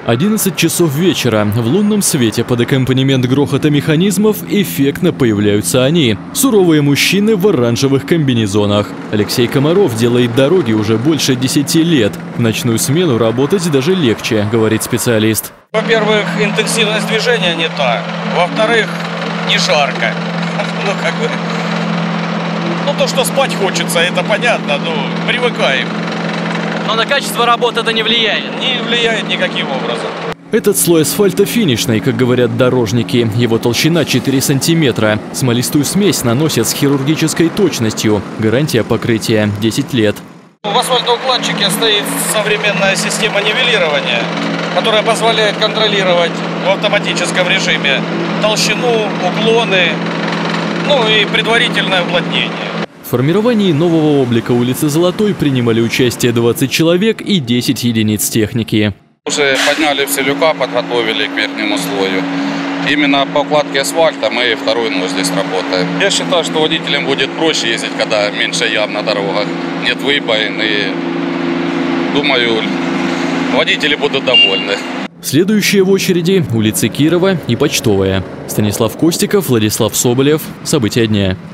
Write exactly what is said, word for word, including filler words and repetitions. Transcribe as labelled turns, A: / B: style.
A: одиннадцать часов вечера. В лунном свете под аккомпанемент грохота механизмов эффектно появляются они. Суровые мужчины в оранжевых комбинезонах. Алексей Комаров делает дороги уже больше десяти лет. В ночную смену работать даже легче, говорит специалист.
B: Во-первых, интенсивность движения не та. Во-вторых, не жарко. Ну, как бы... Ну, то, что спать хочется, это понятно, но привыкаем.
C: Но на качество работы это не влияет?
B: Не влияет никаким образом.
A: Этот слой асфальта финишный, как говорят дорожники. Его толщина четыре сантиметра. Смолистую смесь наносят с хирургической точностью. Гарантия покрытия – десять лет.
B: В асфальтоукладчике стоит современная система нивелирования, которая позволяет контролировать в автоматическом режиме толщину, уклоны, ну и предварительное уплотнение.
A: В формировании нового облика улицы Золотой принимали участие двадцать человек и десять единиц техники.
D: Уже подняли все люка, подготовили к верхнему слою. Именно по укладке асфальта мы вторую ночь здесь работаем. Я считаю, что водителям будет проще ездить, когда меньше ям на дорогах, нет выбоин, и думаю, водители будут довольны.
A: Следующие в очереди улицы Кирова и Почтовая. Станислав Костиков, Владислав Соболев. События дня.